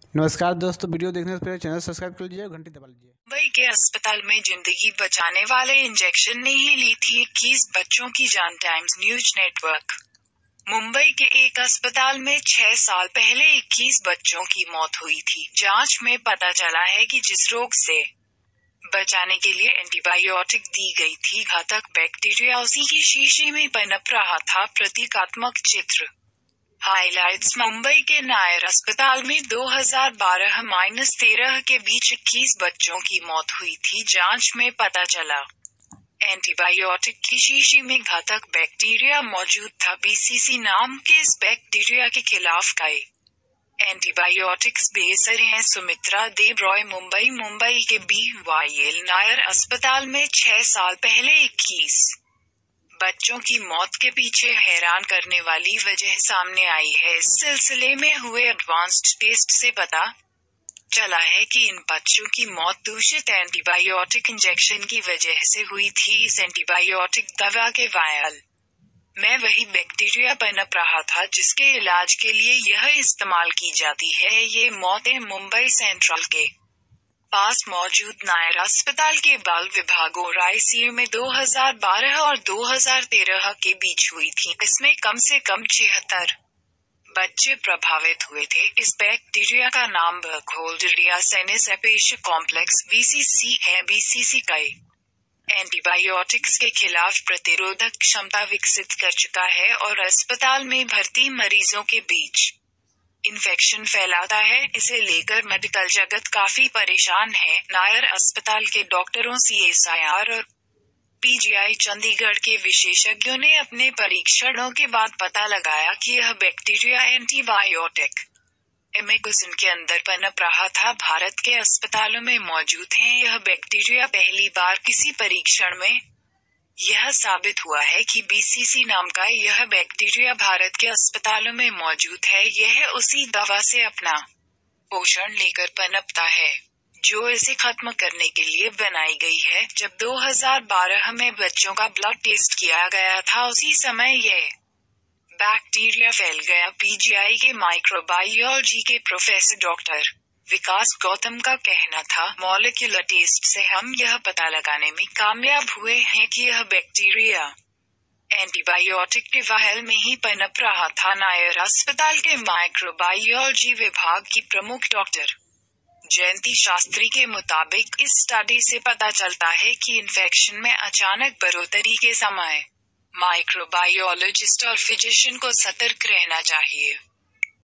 नमस्कार दोस्तों, वीडियो देखने से पहले चैनल सब्सक्राइब कर लीजिए और घंटी दबा लीजिए। मुंबई के अस्पताल में जिंदगी बचाने वाले इंजेक्शन ने ही ली थी 21 बच्चों की जान। Times news network. मुंबई के एक अस्पताल में 6 साल पहले 21 बच्चों की मौत हुई थी। जांच में पता चला है कि जिस रोग से बचाने के लिए एंटीबायोटिक दी गई थी, घातक बैक्टीरिया उसी की शीशी में पनप रहा था। प्रतीकात्मक चित्र हाइलाइट्स। मुंबई के नायर अस्पताल में 2012-13 के बीच 21 बच्चों की मौत हुई थी। जांच में पता चला एंटीबायोटिक की शीशी में घातक बैक्टीरिया मौजूद था। बीसीसी नाम के इस बैक्टीरिया के खिलाफ कई एंटीबायोटिक्स बेअसर हैं। सुमित्रा देव रॉय, मुंबई के BYL नायर अस्पताल में 6 साल पहले 21 बच्चों की मौत के पीछे हैरान करने वाली वजह सामने आई है। इस सिलसिले में हुए एडवांस्ड टेस्ट से पता चला है कि इन बच्चों की मौत दूषित एंटीबायोटिक इंजेक्शन की वजह से हुई थी। इस एंटीबायोटिक दवा के वायल में वही बैक्टीरिया पनप रहा था जिसके इलाज के लिए यह इस्तेमाल की जाती है। ये मौतें मुंबई सेंट्रल के पास मौजूद नायर अस्पताल के बाल विभागों ICU में 2012 और 2013 के बीच हुई थी। इसमें कम से कम 76 बच्चे प्रभावित हुए थे। इस बैक्टीरिया का नाम बर्खोल्डेरिया सेनिस एपेश कॉम्प्लेक्स BCC है। BCC कई एंटीबायोटिक्स के खिलाफ प्रतिरोधक क्षमता विकसित कर चुका है और अस्पताल में भर्ती मरीजों के बीच इन्फेक्शन फैलाता है। इसे लेकर मेडिकल जगत काफी परेशान है। नायर अस्पताल के डॉक्टरों, CSIR और PGI चंडीगढ़ के विशेषज्ञों ने अपने परीक्षणों के बाद पता लगाया कि यह बैक्टीरिया एंटीबायोटिक एमिकोसिन के अंदर पनप रहा था। भारत के अस्पतालों में मौजूद हैं। यह बैक्टीरिया पहली बार किसी परीक्षण में यह साबित हुआ है कि BCC नाम का यह बैक्टीरिया भारत के अस्पतालों में मौजूद है। यह उसी दवा से अपना पोषण लेकर पनपता है जो इसे खत्म करने के लिए बनाई गई है। जब 2012 में बच्चों का ब्लड टेस्ट किया गया था, उसी समय यह बैक्टीरिया फैल गया। PGI के माइक्रोबायोलॉजी के प्रोफेसर डॉक्टर विकास गौतम का कहना था, मॉलिक्यूलर टेस्ट से हम यह पता लगाने में कामयाब हुए हैं कि यह बैक्टीरिया एंटीबायोटिक के वायल में ही पनप रहा था। नायर अस्पताल के माइक्रोबायोलॉजी विभाग की प्रमुख डॉक्टर जयंती शास्त्री के मुताबिक इस स्टडी से पता चलता है कि इन्फेक्शन में अचानक बढ़ोतरी के समय माइक्रोबायोलॉजिस्ट और फिजिशियन को सतर्क रहना चाहिए।